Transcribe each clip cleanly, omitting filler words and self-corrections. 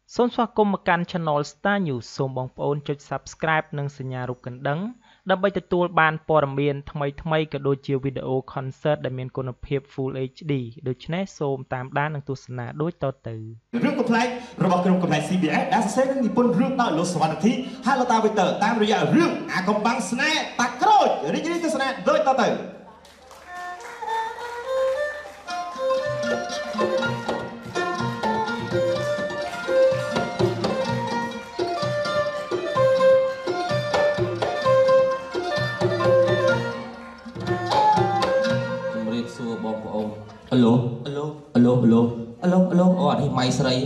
សូមស្វាគមន៍មកកាន់ Channel Star News សូមបងប្អូនចុច Subscribe និងសញ្ញារូបកណ្ដឹងដើម្បីទទួលបានព័ត៌មានថ្មីៗក៏ដូចជាវីដេអូ Concert ដែលមានគុណភាព Full HD ដូច្នេះសូមតាមដាននិងទស្សនាដូចតទៅរឿងកំ pl ែងរបស់ក្រុមកំ pl ែង CBS ដែលសរសេរនិងនិពន្ធរឿងដោយលោកសវណ្ណធីហើយលោកតាវីទ័រតាមរយៈរឿងអាកំបាំងស្នេហ៍តាក្រូចរីករាយទស្សនាដូចតទៅឡូអូអានេះម៉ៃស្រី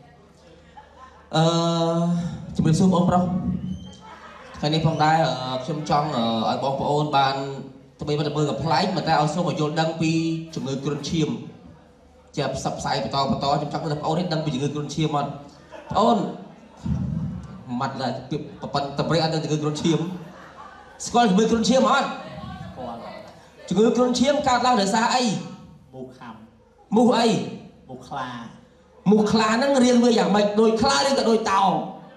ជំរាបសួរបងប្រុសថ្ងៃនេះផងដែរខ្ញុំចង់ឲ្យបងប្អូនបានទៅមើលកំ pl ែងមិនតែឲ្យសូមឲ្យយល់ដឹងពីជំងឺគ្រុនឈាមជាផ្សព្វផ្សាយបន្តខ្ញុំចង់ឲ្យបងប្អូននេះដឹងពីជំងឺគ្រុនឈាមអត់បងប្អូនម៉ាត់ឡើយប្រព័ន្ធតប្រេអត់ដឹងជំងឺគ្រុនឈាមស្គាល់ជំងឺគ្រុនឈាមអត់ជំងឺគ្រុនឈាមកើតឡើងដោយសារអីមូសខាំមូសអីមូសខ្លាហ្នឹងរៀងវាយ៉ាងម៉េចដូចខ្លាឬក៏ដូចតោ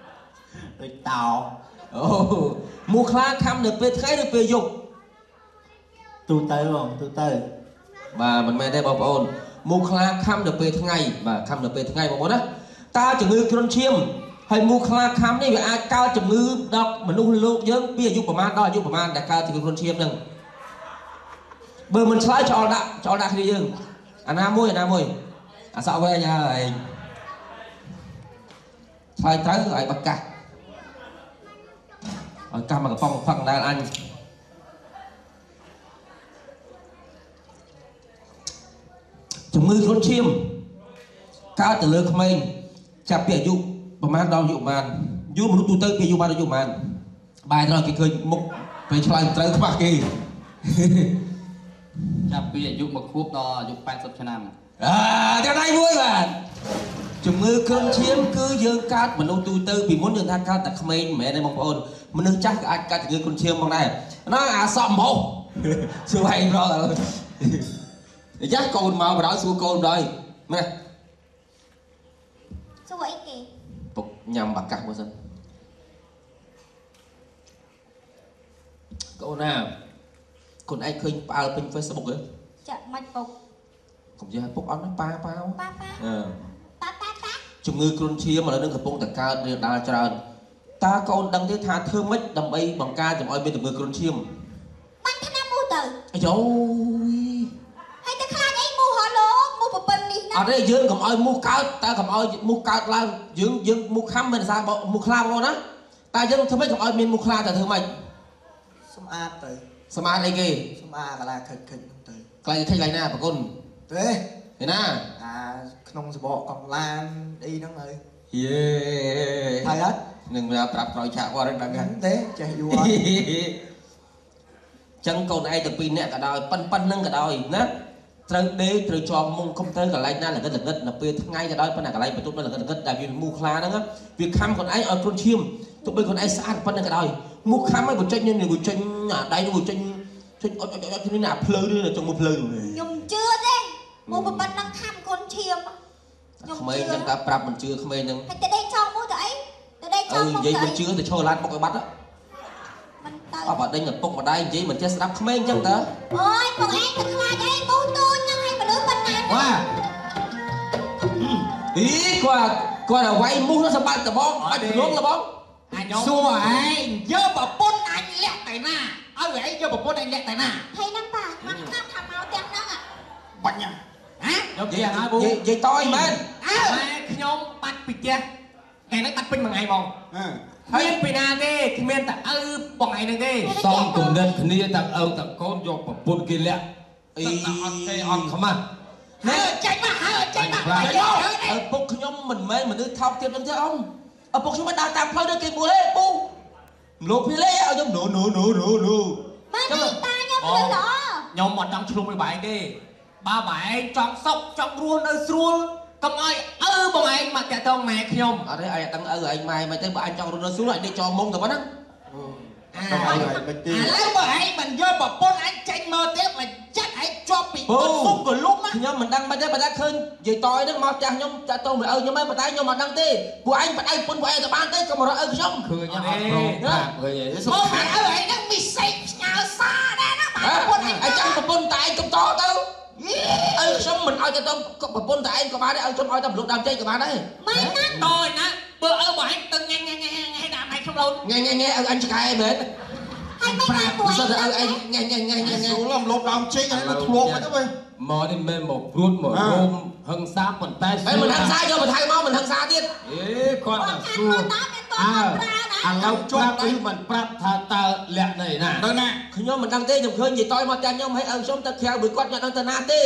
អូមូសខ្លាខាំនៅពេលថ្ងៃឬពេលយប់ទូទៅបងទូទៅបាទមិនមែនទេបងប្អូនមូសខ្លាខាំនៅពេលថ្ងៃបាទខាំនៅពេលថ្ងៃបងប្អូនណាតើជំងឺគ្រុនឈាមហើយមូសខ្លាខាំនេះវាអាចកើតជំងឺដល់មនុស្សលោកយើងពីអាយុប្រមាណដល់អាយុប្រមាណដែលកើតជំងឺគ្រុនឈាមហ្នឹងបើមិនឆ្លើយចោលដាក់គ្នាយើងអាណាមួយអាសក់វែងហើយឆ្លើយត្រូវឲ្យបកាសឲ្យកាសមកកំប៉ុងផឹកដែលអញជំងឺគ្រុនឈាមកើតទៅលើក្មេងចាប់ពីអាយុប្រមាណដល់អាយុប្រមាណយូរមនុស្សទូទៅពីអាយុបានអាយុប្រមាណបែរទៅគេឃើញមុខពេលឆ្លើយត្រូវខ្វះគេចាប់ពីអាយុ1ខួបដល់អាយុ80ឆ្នាំតែដៃមួយបាទជំងឺគ្រុនឈាមគឺយើងកើតមនុស្សទូទៅពីមុនយើងថាកើតតែក្មេងមិនមែនទេបងប្អូនមនុស្សចាស់ក៏អាចកើតជំងឺគ្រុនឈាមផងដែរណាអាសក់មហោសួរឯងរកយ៉ាកូនមកបដ ாய் សួរកូនបដ ாய் ម៉េចសួរអីគេពុកញ៉ាំបាកាសមើលសិនកូនណាកូនឯងឃើញផ្អើលពេញ Facebook ហ៎ចាក់មិនពុកកុំនិយាយឲ្យពុកអត់ណាប៉ាតាជំងឺគ្រុនឈាមឥឡូវនឹងកំពុងតែកើតរាលដាលច្រើនតើកូនដឹងទេថាធ្វើម៉េចដើម្បីបង្ការកុំឲ្យមានជំងឺគ្រុនឈាមបាញ់ថ្នាំមូសទៅអាយ៉ូហើយតែខ្លាចអីមូសហ៎លោកមូសប្រពន្ធនេះណាអត់ទេយើងកុំឲ្យមូសកើតតើកុំឲ្យមូសកើតឡើងយើងមូសខាំមិនសារមូសខ្លាបងណាតើយើងធ្វើម៉េចកុំឲ្យមានមូសខ្លាតើធ្វើម៉េចសម្អាតទៅសម្អាតអីគេសម្អាតកន្លែងខិចហ្នឹងទៅកន្លែងខិចកន្លែងណាប្រគុណទេឯណាក្នុងសបកកង់ឡានអីហ្នឹងហើយយេហើយអត់នឹងមកប្រាប់ក្រោយឆាកគាត់ដឹងហ្នឹងទេចេះយូរអត់ចឹងកូនឯងទៅពីរនាក់ក៏ដោយប៉ិនហ្នឹងក៏ដោយណាត្រូវដេកត្រូវជាប់មុំកុំទៅកន្លែងណាល្ងិតនៅពេលថ្ងៃក៏ដោយប៉ុន្តែកន្លែងបន្ទប់នៅល្ងិតដែលវាមូសខ្លាហ្នឹងវាខំកូនឯងឲ្យគ្រុនឈាមទោះបីកូនឯងស្អាតប៉ុណ្ណឹងក៏ដោយមូសខំឲ្យបញ្ចេញនឹងបញ្ចេញអាដៃនឹងបញ្ចេញអត់គ្នាណាភ្លើនេះចង់មកភ្លើខ្ញុំជឿទេមូសប្រពន្ធនឹងខំគ្រុនឈាមក្មេងហ្នឹងតាប្រាប់មិនជឿក្មេងហ្នឹងហើយទៅដេកចង់មូសទៅអីទៅដេកចង់មកនិយាយមិនជឿទៅឈរឡានបុកឲ្យបាត់មិនទៅអត់បាត់ដេញឪពុកម្ដាយនិយាយមិនចេះស្ដាប់ក្មេងចឹងតើអូយបងឯងទៅខ្លាចអីមូសទូចហ្នឹងឲ្យមនុស្សប៉ុណ្ណាវ៉ាអីគាត់ឲ្យវាយមូសសម្បត្តិតបងអត់លងលបងអញសួរឯងយកប្រពន្ធអញលាក់តែណាឲ្យឯងយកប្រពន្ធអញលាក់តែណាហើយហ្នឹងប៉ាគាត់ថាមកទាំងហ្នឹងបាញ់ហ៎យកទៀតហើយប៊ូនិយាយតយមែនម៉ែខ្ញុំបាត់ពីផ្ទះថ្ងៃហ្នឹងបាត់ពេញមួយថ្ងៃហ្មងហើយពីណាទេគ្មានតែឪបងឯងហ្នឹងទេសំគំនិតគ្នាតាឪតាកូនយកប្រពន្ធគេលាក់អីអត់ទេអត់ខ្មាស់នេះចេញមកឪពុកខ្ញុំមិនមែនមនុស្សថោកទាបហ្នឹងទេអូនឪពុកខ្ញុំមិនដើរតាមផ្លូវដូចគេបួលទេពូលោកភីលេឲ្យខ្ញុំ no បានតាខ្ញុំលឺល្អខ្ញុំអត់ចង់ឆ្លុំឲ្យបែងទេបើបែងចង់សុកចង់រស់នៅស្រួលកុំឲ្យបងឯងមកតាក់ទងម៉ែខ្ញុំអត់ទេឯងដឹងឪឯងម៉ែមិនទេបើអញចង់រស់នៅស្រួលឯងដេកចោលមុងទៅប៉ុណ្ណាអแล้วบ่ไอ้มันเยอะบ่ปนไอ้ใจมือเตี้ยมันจัดไอ้จอบปีปนซุ่มกับลุกนะខ្ញុំមិនដឹងមិនទេបើថាឃើញនិយាយតយហ្នឹងមកចាស់ខ្ញុំចាក់តោទៅឲ្យខ្ញុំឯងបន្តែខ្ញុំមិនដឹងទេពួកឯងបដៃពុនពួកឯងទៅបានទេក៏មករកឲ្យខ្ញុំឃើញអត់ប្រងថាឃើញសុខខាងឲ្យឯងហ្នឹងមីសេចស្ញើសាដែរណាបាទពុនឯងចាំប្រពន្ធតែឯងកំតទៅឲ្យខ្ញុំមិនឲ្យទៅប្រពន្ធតែឯងក៏បានដែរឲ្យខ្ញុំឲ្យតែប្លុកដើមចេកក៏បានដែរមិនណាតយណាបើឲ្យបងឯងទៅញ៉ាំដាក់ឯងក្នុងឡូនញ៉ាំឲ្យអញឆ្កែមែនហើយមិនណាពួកឯងទៅឲ្យញ៉ាំស្រួលលំដើមចេកហើយទៅធ្លាប់ទៅវិញមកនេះមិនមកព្រួតមករោមហឹងសាប៉ុន្តែមិនហឹងសាយកបន្ថែមមកមិនហឹងសាទៀតគាត់តែសួរឥឡូវជប់អីមិនប្រាប់ថាតើលាក់នេះណាទៅណាខ្ញុំមិនដឹងទេខ្ញុំឃើញនិយាយតយមកចាស់ខ្ញុំឲ្យខ្ញុំទៅក្រៅមួយគាត់ញ៉ាំដឹងទៅណាទេ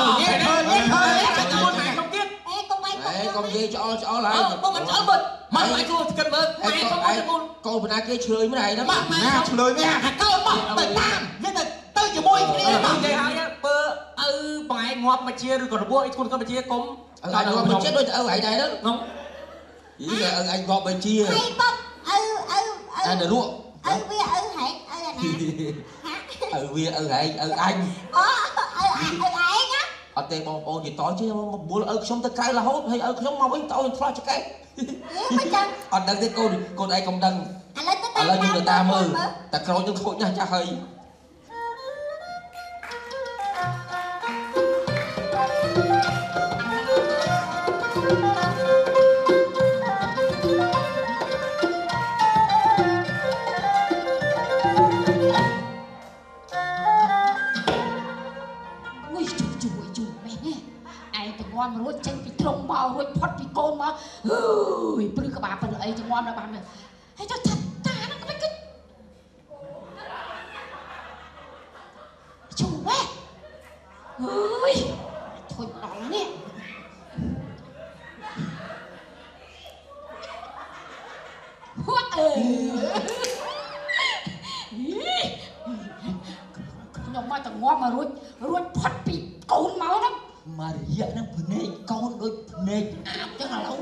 ខ្ញុំទៀតកុំនិយាយឆ្អល់ហើយកុំមិនឆ្អល់មើលមកឲ្យគូគិតមើលម៉ែខ្ញុំទៅកូនបណ្ណាគេឆ្លើយមិនហើយណាម៉ែឆ្លើយនេះកូនមកទៅតាមយើងទៅជាមួយគ្នាមកនិយាយឲ្យបើឪបងឯងងាប់មកជាឬក៏របួសអីខ្លួនក៏មកជាកុំឲ្យងាប់មកជាដូចទៅឪឯងដែរហ្នឹងហ្នឹងយីឪឯងងាប់មកជាហើយបុកតែទៅរក់ឪវាឪហែកឪអាណាឪវាឪហែកឪអញឪឯងណាអត់ទេបងប្អូននិយាយតជិះមកបួលឪខ្ញុំទៅក្រៅរហូតហើយឪខ្ញុំមកវិញតោខ្ញុំឆ្លោះចកែមិនចឹងអត់ដឹងទេកូនឯងកុំដឹងឥឡូវខ្ញុំទៅតាមមើលតែក្រូចនឹងខូចណាស់ចាស់ហើយមរួចចេញពីត្រង់មករួចផុតពីកូនមកអើយព្រឹកក្បាលប៉ុណ្ណឹងអីចំន់ដល់បានហើយចុះថាតាហ្នឹងក៏មិនគិតជួវ៉េអើយធុញដល់នេះហួតអើយខ្ញុំមកតែងាប់មករួចផុតពីកូនមកហ្នឹងមករយៈហ្នឹងភ្នែកកូនដូចភ្នែកអាបចឹងឥឡូវ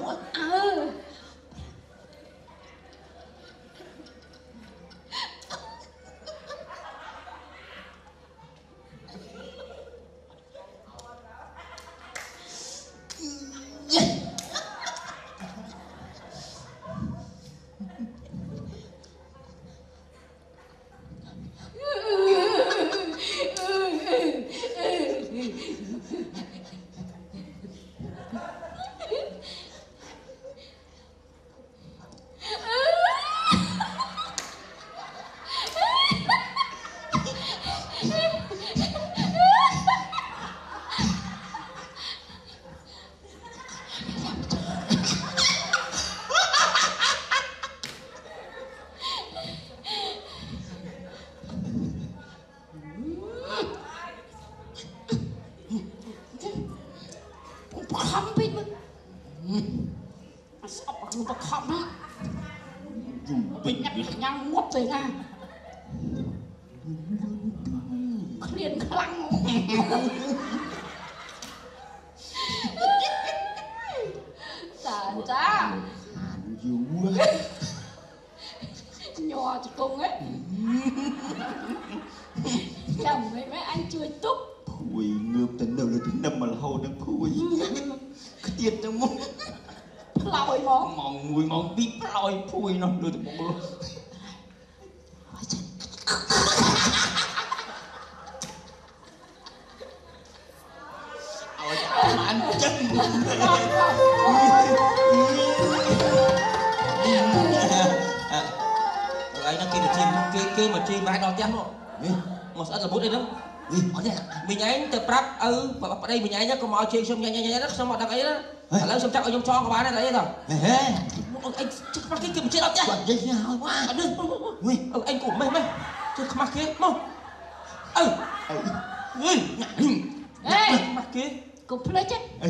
គេមកជីបាយដល់ផ្ទះនោះមកស្អិតល្បុតអីហ្នឹងអត់ទេមីងឯងទៅប្រាប់ឪប្តីមីងឯងក៏មកជើងខ្ញុំញ៉ាំខ្ញុំអត់ដឹងអីណាឥឡូវខ្ញុំចាប់ឲ្យខ្ញុំចងក៏បានដែរអីទៅហេអីជិះខ្មាស់គេមកជិះដល់ផ្ទះនិយាយហើយវ៉ាអត់នេះអញគូម៉េះជិះខ្មាស់គេមកអើហេខ្មាស់គេកុំភ្លេចទេអី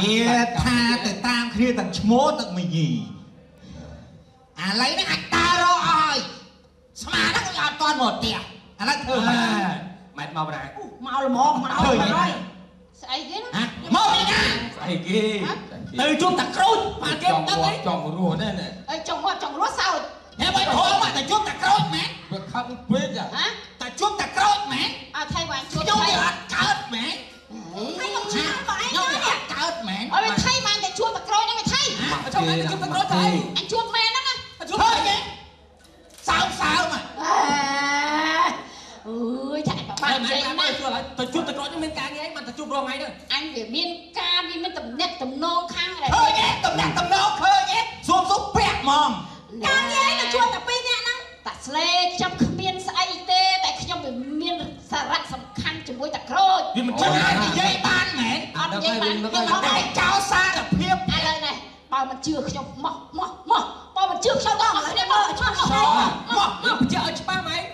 ថាទៅតាមគ្នាទាំងឈ្មោះទាំងមីញីឥឡូវនេះអាចតារកឲ្យស្មាហ្នឹងអត់ទាន់មកផ្ទះឥឡូវធ្វើម៉េចមកបណ្ដាមកល្មមមកហើយស្អីគេណាមកពីណាស្អីគេទៅជួបតាក្រូចបាទគេដឹងអីចង់រស់ណែអីចង់រស់សោចហេបើធំមកតែជួបតាក្រូចមែនវាខឹងពេកតែជួបតាក្រូចមែនអត់ថៃបានជួបខ្ញុំអត់កើតមែនថៃខ្ញុំឆ្លើយបងខ្ញុំអត់កើតមែនអត់ថៃបានតែជួបតាក្រូចហ្នឹងថៃចង់ជួបតាក្រូចទៅអញជួបមែនហ្នឹងជួបហើយគេសើមមកអើយចាក់បាក់ចេញណាទៅជួបតាក្រូចហ្នឹងមានការងារអីមិនទៅជួបរងថ្ងៃហ្នឹងអញវាមានការវាមានតំណែងតំណងខាងដែរឃើញទេតំណែងតំណងឃើញទេសួមពាក់ហ្មងការងារទៅជួបតែ2នាក់ហ្នឹងតាស្លេខ្ញុំគ្មានស្អីទេតែខ្ញុំវាមានសារៈសំខាន់ជាមួយតាក្រូចវាមិនជួយនិយាយបានមែនអត់និយាយបានខ្ញុំអត់ឲ្យចោលសារភាពឥឡូវនេះបើមិនជឿខ្ញុំមកបើមិនជឿខ្ញុំដល់ឥឡូវនេះមើលមកបញ្ជាក់ឲ្យច្បាស់ម៉េច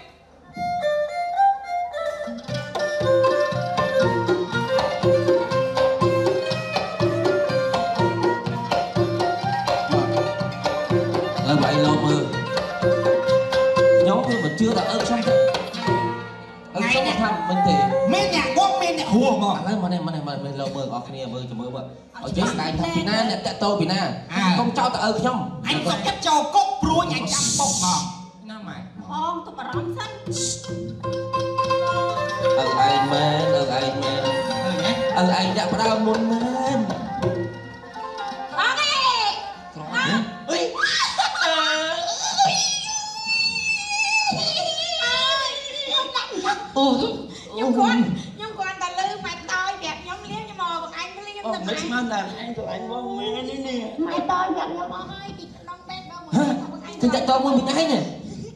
លើបើឯងលោកមើលខ្ញុំគឺមិនជឿថាខ្ញុំខ្ញុំថាមិនទេមានអ្នកងងមានអ្នកហួសហ្មងឥឡូវមកនេះលោកមើលអស់គ្នាមើលមើលឲ្យចេះស្ដាយថាពីណាអ្នកតាក់តោពីណាកុំចោទតែខ្ញុំអញសុខចិត្តចូលគុកព្រួយអញចាំបុកហ្មងណាម៉ែបងទុកអារម្មណ៍សិនឯងមែនឯងអ្នកផ្ដើមមុនមែនបងអេអើយខ្ញុំគាត់តែលឺម៉ែតយប្រាប់ខ្ញុំលៀងខ្ញុំមកបងអញលៀងទៅមិនស្មានតែអញទៅអញមកមែននេះម៉ែតយប្រាប់ខ្ញុំមកហើយពីក្នុងពេទ្យបងមកអញទៅតមួយមីឯងឃើញអញ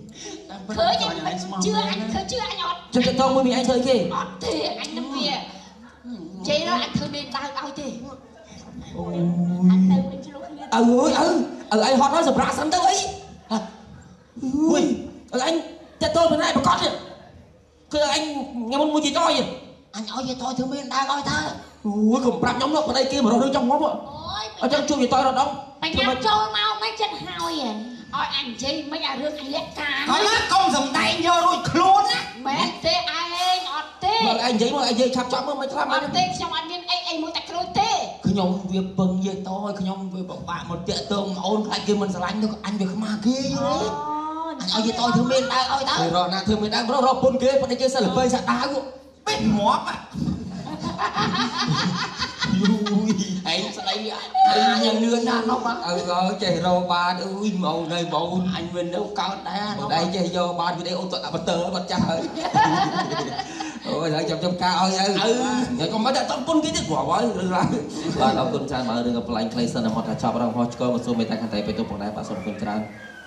ជឿអញអត់ទៅតមួយមីឯងធ្វើគេអត់ទេអញនឹងវានិយាយដល់អញធ្វើមេដៅឲ្យទេអូយអញទៅវិញឆ្លុះគ្នាអើឯងហត់ហើយសម្រាប់សិនទៅអីអើយអញទៅតពីណាប្រកាសទេគឺអញញ៉ាំមួយជីតយអញឲ្យជីតយធ្វើមេដៅឲ្យតើអូយកុំប្រាប់ខ្ញុំនោះប្តីគេមករស់នៅtrongងាប់អញ្ចឹងជួយជីតយរត់ដងបញ្ញាចូលមកមិនចិត្តហើយឲ្យអញនិយាយមិនអារឿងអញលាក់ការហើយកុំសំដែងយករួចខ្លួនណាមែនទេឯងអត់ទេមើលឯងនិយាយមកឯងនិយាយឆាប់ចប់មើលមិនខ្លាំងអត់ទេខ្ញុំអត់មានអីមួយតែក្រូចទេខ្ញុំវាពឹងយាយតឲ្យខ្ញុំវាពិបាកមកតាក់ទងអូនខ្លាចគេមិនស្រឡាញ់ទៅអញវាខ្មាស់គេយល់ទេអញឲ្យយាយតធ្វើមេដៅឲ្យតើរកណាធ្វើមេដៅរកពុនគេប៉ុន្តែគេសិលល្បីសាដាវពេញងាប់យូយឯងស្ដីយ៉ាងលឿនណាស់នោះចេះរកបានអើយមកនៅបងអញវិញនៅកោតដែរដៃចេះយកបានវីដេអូដាក់បន្ទើបាត់ចាស់ហើយអូយហើយចាំការឲ្យទៅកុំមកដាក់តពុនគេទៀតគ្រាន់ហើយរឿងរ៉ាវបាទអរគុណច្រើនបើរឿងកំ pl ែង clay សិនមកថាចប់រងហោះឆ្កល់មកសួរមេតាខាងតែពេលទៅផងដែរបាទសូមអរគុណច្រើន